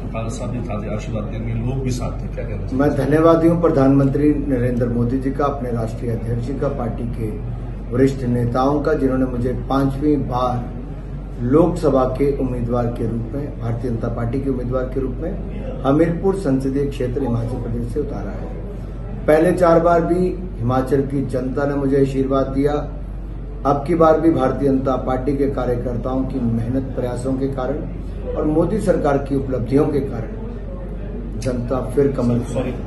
खालसा भी था, आशीर्वाद देंगे, लोग भी साथ थे, क्या कहना चाहिए? मैं धन्यवादी हूँ प्रधानमंत्री नरेंद्र मोदी जी का, अपने राष्ट्रीय अध्यक्ष जी का, पार्टी के वरिष्ठ नेताओं का, जिन्होंने मुझे 5वीं बार लोकसभा के उम्मीदवार के रूप में, भारतीय जनता पार्टी के उम्मीदवार के रूप में हमीरपुर संसदीय क्षेत्र हिमाचल प्रदेश से उतारा है। पहले 4 बार भी हिमाचल की जनता ने मुझे आशीर्वाद दिया। अब की बार भी भारतीय जनता पार्टी के कार्यकर्ताओं की मेहनत प्रयासों के कारण और मोदी सरकार की उपलब्धियों के कारण जनता फिर कमल